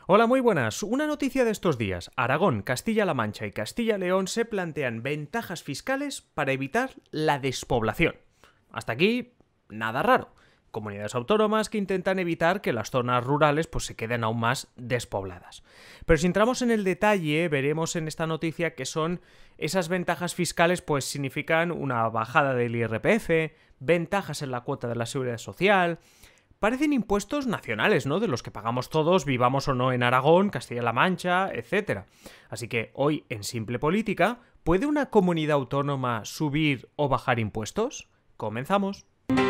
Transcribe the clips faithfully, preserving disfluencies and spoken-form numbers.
Hola, muy buenas. Una noticia de estos días. Aragón, Castilla-La Mancha y Castilla-León se plantean ventajas fiscales para evitar la despoblación. Hasta aquí, nada raro. Comunidades autónomas que intentan evitar que las zonas rurales pues, se queden aún más despobladas. Pero si entramos en el detalle, veremos en esta noticia que son esas ventajas fiscales, pues significan una bajada del I R P F, ventajas en la cuota de la seguridad social. Parecen impuestos nacionales, ¿no? De los que pagamos todos, vivamos o no en Aragón, Castilla-La Mancha, etcétera. Así que hoy, en Simple Política, ¿puede una comunidad autónoma subir o bajar impuestos? Comenzamos.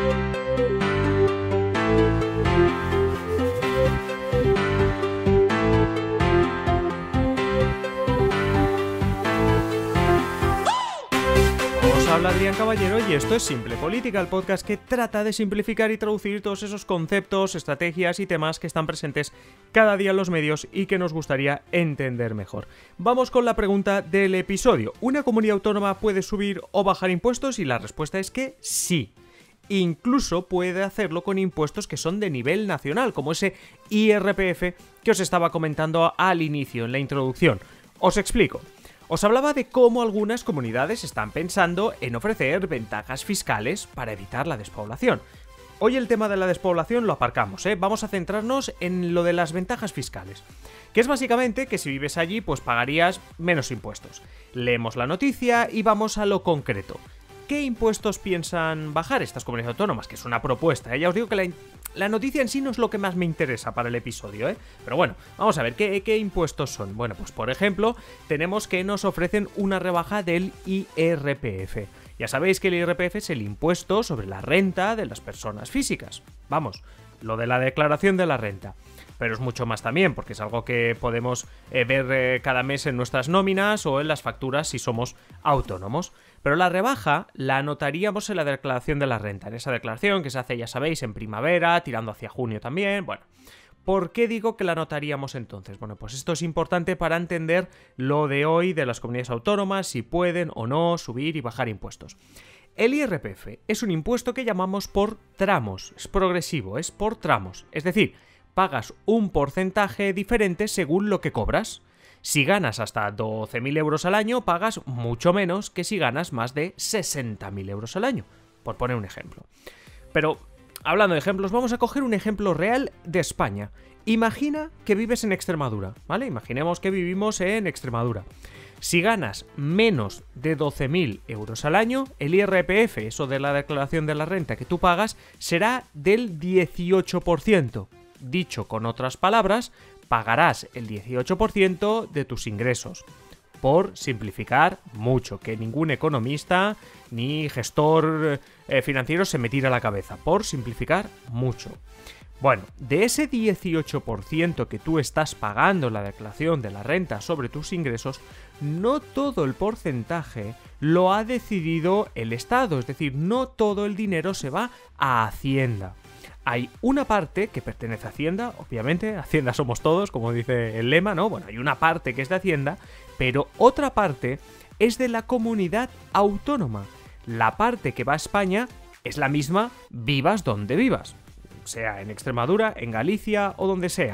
Habla Adrián Caballero y esto es Simple Política, el podcast que trata de simplificar y traducir todos esos conceptos, estrategias y temas que están presentes cada día en los medios y que nos gustaría entender mejor. Vamos con la pregunta del episodio. ¿Una comunidad autónoma puede subir o bajar impuestos? Y la respuesta es que sí. Incluso puede hacerlo con impuestos que son de nivel nacional, como ese I R P F que os estaba comentando al inicio, en la introducción. Os explico. Os hablaba de cómo algunas comunidades están pensando en ofrecer ventajas fiscales para evitar la despoblación. Hoy el tema de la despoblación lo aparcamos, ¿eh? Vamos a centrarnos en lo de las ventajas fiscales, que es básicamente que si vives allí pues pagarías menos impuestos. Leemos la noticia y vamos a lo concreto. ¿Qué impuestos piensan bajar estas comunidades autónomas? Que es una propuesta, ¿eh? Ya os digo que la, la noticia en sí no es lo que más me interesa para el episodio, ¿eh? Pero bueno, vamos a ver, ¿qué, ¿qué impuestos son? Bueno, pues por ejemplo, tenemos que nos ofrecen una rebaja del I R P F. Ya sabéis que el I R P F es el impuesto sobre la renta de las personas físicas. Vamos, lo de la declaración de la renta. Pero es mucho más también, porque es algo que podemos eh, ver eh, cada mes en nuestras nóminas o en las facturas si somos autónomos. Pero la rebaja la anotaríamos en la declaración de la renta, en esa declaración que se hace, ya sabéis, en primavera, tirando hacia junio también. Bueno, ¿por qué digo que la anotaríamos entonces? Bueno, pues esto es importante para entender lo de hoy de las comunidades autónomas, si pueden o no subir y bajar impuestos. El I R P F es un impuesto que llamamos por tramos, es progresivo, es por tramos, es decir, pagas un porcentaje diferente según lo que cobras. Si ganas hasta doce mil euros al año, pagas mucho menos que si ganas más de sesenta mil euros al año, por poner un ejemplo. Pero, hablando de ejemplos, vamos a coger un ejemplo real de España. Imagina que vives en Extremadura, ¿vale? Imaginemos que vivimos en Extremadura. Si ganas menos de doce mil euros al año, el I R P F, eso de la declaración de la renta que tú pagas, será del dieciocho por ciento. Dicho con otras palabras, pagarás el dieciocho por ciento de tus ingresos. Por simplificar mucho, que ningún economista ni gestor eh, financiero se me tire a la cabeza. Por simplificar mucho. Bueno, de ese dieciocho por ciento que tú estás pagando en la declaración de la renta sobre tus ingresos, no todo el porcentaje lo ha decidido el Estado, es decir, no todo el dinero se va a Hacienda. Hay una parte que pertenece a Hacienda, obviamente, Hacienda somos todos, como dice el lema, ¿no? Bueno, hay una parte que es de Hacienda, pero otra parte es de la comunidad autónoma. La parte que va a España es la misma, vivas donde vivas, sea en Extremadura, en Galicia o donde sea.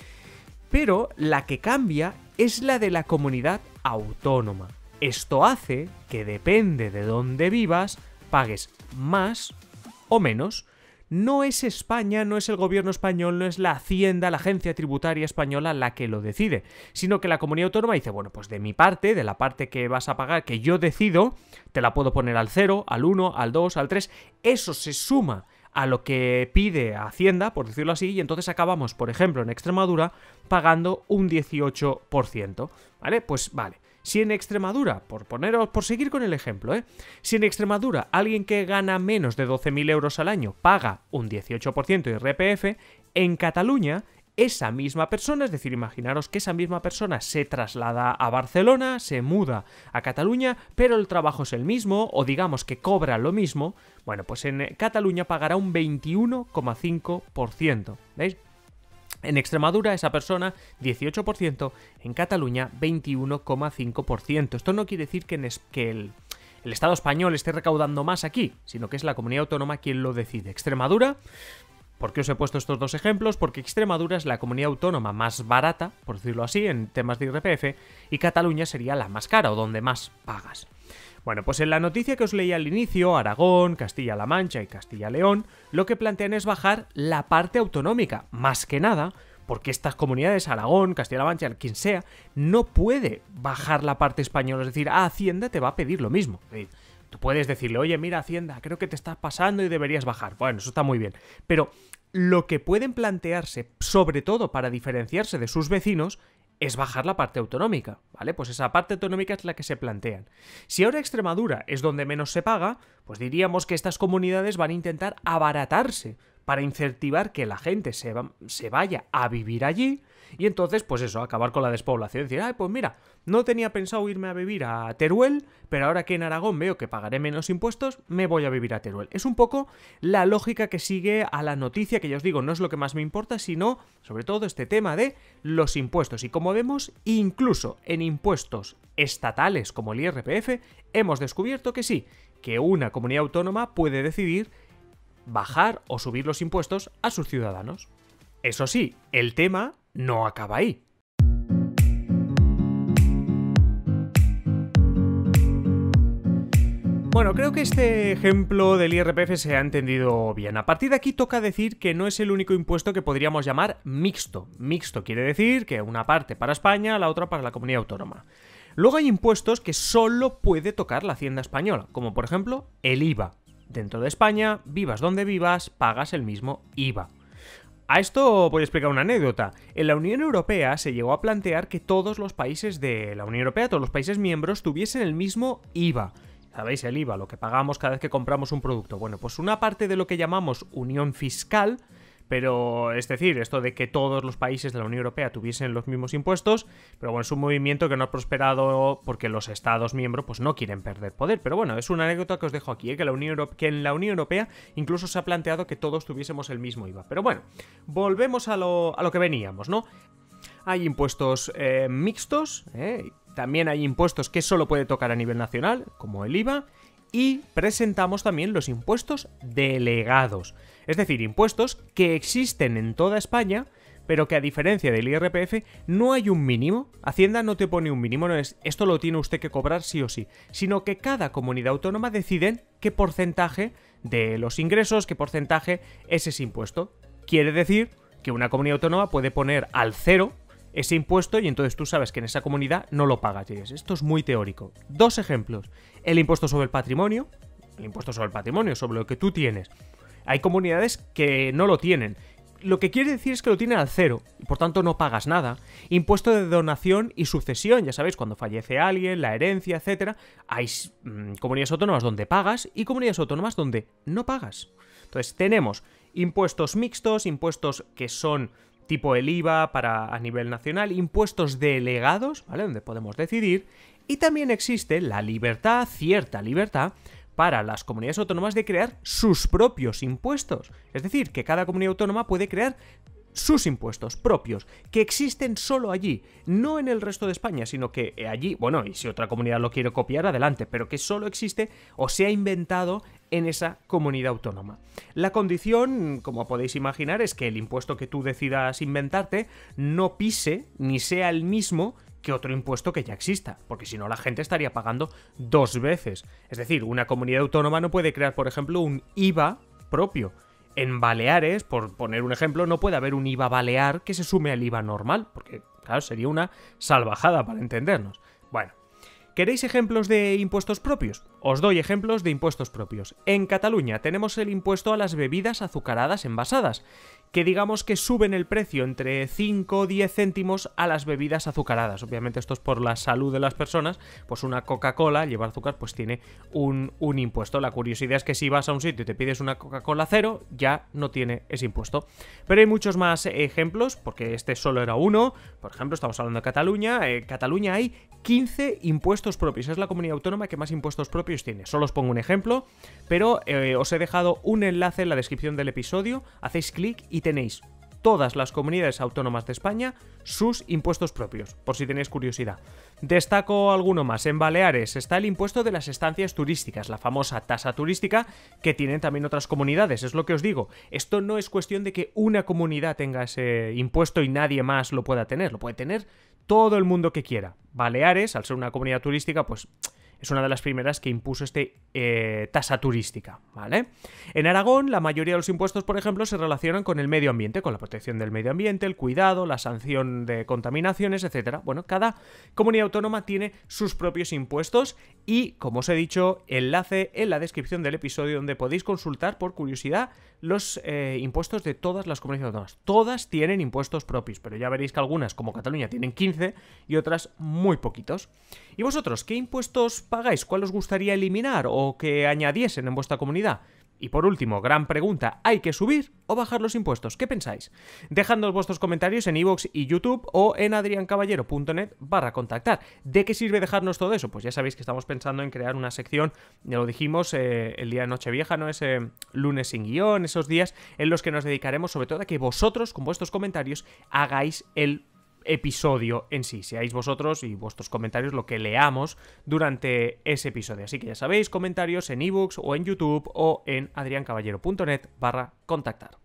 Pero la que cambia es la de la comunidad autónoma. Esto hace que depende de dónde vivas, pagues más o menos. No es España, no es el gobierno español, no es la Hacienda, la agencia tributaria española la que lo decide, sino que la comunidad autónoma dice, bueno, pues de mi parte, de la parte que vas a pagar, que yo decido, te la puedo poner al cero, al uno, al dos, al tres, eso se suma a lo que pide Hacienda, por decirlo así, y entonces acabamos, por ejemplo, en Extremadura, pagando un dieciocho por ciento, ¿vale? Pues vale. Si en Extremadura, por poneros, por seguir con el ejemplo, ¿eh? Si en Extremadura alguien que gana menos de doce mil euros al año paga un dieciocho por ciento de I R P F, en Cataluña esa misma persona, es decir, imaginaros que esa misma persona se traslada a Barcelona, se muda a Cataluña, pero el trabajo es el mismo, o digamos que cobra lo mismo, bueno, pues en Cataluña pagará un veintiuno coma cinco por ciento, ¿veis? En Extremadura esa persona dieciocho por ciento, en Cataluña veintiuno coma cinco por ciento. Esto no quiere decir que, en es, que el, el Estado español esté recaudando más aquí, sino que es la comunidad autónoma quien lo decide. Extremadura ¿Por qué os he puesto estos dos ejemplos? Porque Extremadura es la comunidad autónoma más barata, por decirlo así, en temas de I R P F, y Cataluña sería la más cara o donde más pagas. Bueno, pues en la noticia que os leí al inicio, Aragón, Castilla-La Mancha y Castilla-León, lo que plantean es bajar la parte autonómica, más que nada, porque estas comunidades, Aragón, Castilla-La Mancha, quien sea, no puede bajar la parte española, es decir, a Hacienda te va a pedir lo mismo. Es decir, tú puedes decirle, oye, mira, Hacienda, creo que te estás pasando y deberías bajar. Bueno, eso está muy bien. Pero lo que pueden plantearse, sobre todo para diferenciarse de sus vecinos, es bajar la parte autonómica, ¿vale? Pues esa parte autonómica es la que se plantean. Si ahora Extremadura es donde menos se paga, pues diríamos que estas comunidades van a intentar abaratarse para incentivar que la gente se, va, se vaya a vivir allí y entonces, pues eso, acabar con la despoblación. Decir, ay, pues mira, no tenía pensado irme a vivir a Teruel, pero ahora que en Aragón veo que pagaré menos impuestos, me voy a vivir a Teruel. Es un poco la lógica que sigue a la noticia, que ya os digo, no es lo que más me importa, sino, sobre todo, este tema de los impuestos. Y como vemos, incluso en impuestos estatales como el I R P F, hemos descubierto que sí, que una comunidad autónoma puede decidir bajar o subir los impuestos a sus ciudadanos. Eso sí, el tema no acaba ahí. Bueno, creo que este ejemplo del I R P F se ha entendido bien. A partir de aquí toca decir que no es el único impuesto que podríamos llamar mixto. Mixto quiere decir que una parte para España, la otra para la comunidad autónoma. Luego hay impuestos que solo puede tocar la Hacienda española, como por ejemplo el I V A. Dentro de España, vivas donde vivas, pagas el mismo I V A. A esto voy a explicar una anécdota. En la Unión Europea se llegó a plantear que todos los países de la Unión Europea, todos los países miembros, tuviesen el mismo I V A. ¿Sabéis? El I V A, lo que pagamos cada vez que compramos un producto. Bueno, pues una parte de lo que llamamos unión fiscal, pero es decir, esto de que todos los países de la Unión Europea tuviesen los mismos impuestos, pero bueno, es un movimiento que no ha prosperado porque los estados miembros pues no quieren perder poder. Pero bueno, es una anécdota que os dejo aquí, ¿eh? que, la Unión Europea, que en la Unión Europea incluso se ha planteado que todos tuviésemos el mismo I V A. Pero bueno, volvemos a lo, a lo que veníamos, ¿no? Hay impuestos eh, mixtos, ¿eh? También hay impuestos que solo puede tocar a nivel nacional, como el I V A, y presentamos también los impuestos delegados. Es decir, impuestos que existen en toda España, pero que a diferencia del I R P F no hay un mínimo. Hacienda no te pone un mínimo, no es esto lo tiene usted que cobrar sí o sí, sino que cada comunidad autónoma decide qué porcentaje de los ingresos, qué porcentaje es ese impuesto. Quiere decir que una comunidad autónoma puede poner al cero ese impuesto y entonces tú sabes que en esa comunidad no lo pagas. Esto es muy teórico. Dos ejemplos. El impuesto sobre el patrimonio, el impuesto sobre el patrimonio, sobre lo que tú tienes. Hay comunidades que no lo tienen. Lo que quiere decir es que lo tienen al cero y por tanto no pagas nada. Impuesto de donación y sucesión, ya sabéis, cuando fallece alguien, la herencia, etcétera. Hay mmm, comunidades autónomas donde pagas y comunidades autónomas donde no pagas. Entonces tenemos impuestos mixtos, impuestos que son tipo el I V A para a nivel nacional, impuestos delegados, ¿vale? Donde podemos decidir, y también existe la libertad, cierta libertad, para las comunidades autónomas de crear sus propios impuestos. Es decir, que cada comunidad autónoma puede crear sus impuestos propios, que existen solo allí, no en el resto de España, sino que allí, bueno, y si otra comunidad lo quiere copiar, adelante, pero que solo existe o se ha inventado en esa comunidad autónoma. La condición, como podéis imaginar, es que el impuesto que tú decidas inventarte no pise ni sea el mismo que otro impuesto que ya exista, porque si no la gente estaría pagando dos veces. Es decir, una comunidad autónoma no puede crear, por ejemplo, un I V A propio. En Baleares, por poner un ejemplo, no puede haber un I V A balear que se sume al I V A normal, porque, claro, sería una salvajada para entendernos. Bueno, ¿queréis ejemplos de impuestos propios? Os doy ejemplos de impuestos propios. En Cataluña tenemos el impuesto a las bebidas azucaradas envasadas, que digamos que suben el precio entre cinco o diez céntimos a las bebidas azucaradas. Obviamente esto es por la salud de las personas, pues una Coca-Cola, lleva azúcar, pues tiene un, un impuesto. La curiosidad es que si vas a un sitio y te pides una Coca-Cola cero, ya no tiene ese impuesto. Pero hay muchos más ejemplos, porque este solo era uno. Por ejemplo, estamos hablando de Cataluña. En Cataluña hay quince impuestos propios. Es la comunidad autónoma que más impuestos propios tiene. Solo os pongo un ejemplo, pero eh, os he dejado un enlace en la descripción del episodio. Hacéis clic y tenéis todas las comunidades autónomas de España sus impuestos propios, por si tenéis curiosidad. Destaco alguno más. En Baleares está el impuesto de las estancias turísticas, la famosa tasa turística que tienen también otras comunidades. Es lo que os digo, esto no es cuestión de que una comunidad tenga ese impuesto y nadie más lo pueda tener, lo puede tener todo el mundo que quiera. Baleares, al ser una comunidad turística, pues es una de las primeras que impuso este eh, tasa turística, ¿vale? En Aragón, la mayoría de los impuestos, por ejemplo, se relacionan con el medio ambiente, con la protección del medio ambiente, el cuidado, la sanción de contaminaciones, etcétera. Bueno, cada comunidad autónoma tiene sus propios impuestos y, como os he dicho, enlace en la descripción del episodio donde podéis consultar, por curiosidad, los eh, impuestos de todas las comunidades autónomas. Todas tienen impuestos propios, pero ya veréis que algunas, como Cataluña, tienen quince y otras muy poquitos. ¿Y vosotros qué impuestos pagáis? ¿Cuál os gustaría eliminar o que añadiesen en vuestra comunidad? Y por último, gran pregunta, ¿hay que subir o bajar los impuestos? ¿Qué pensáis? Dejadnos vuestros comentarios en iVoox y YouTube o en adriancaballero.net barra contactar. ¿De qué sirve dejarnos todo eso? Pues ya sabéis que estamos pensando en crear una sección, ya lo dijimos, eh, el día de Nochevieja, ¿no? Ese lunes sin guión, esos días en los que nos dedicaremos sobre todo a que vosotros, con vuestros comentarios, hagáis el episodio en sí, seáis vosotros y vuestros comentarios lo que leamos durante ese episodio. Así que ya sabéis, comentarios en iVoox o en YouTube o en adriancaballero.net barra contactar.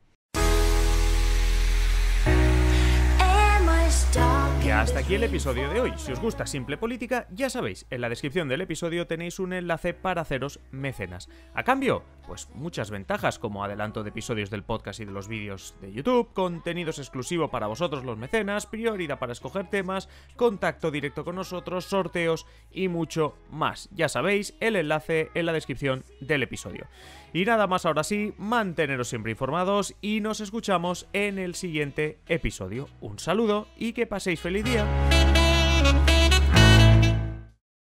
Y hasta aquí el episodio de hoy. Si os gusta Simple Política, ya sabéis, en la descripción del episodio tenéis un enlace para haceros mecenas. A cambio, pues muchas ventajas como adelanto de episodios del podcast y de los vídeos de YouTube, contenidos exclusivos para vosotros los mecenas, prioridad para escoger temas, contacto directo con nosotros, sorteos y mucho más. Ya sabéis, el enlace en la descripción del episodio. Y nada más, ahora sí, manteneros siempre informados y nos escuchamos en el siguiente episodio. Un saludo y que paséis feliz día.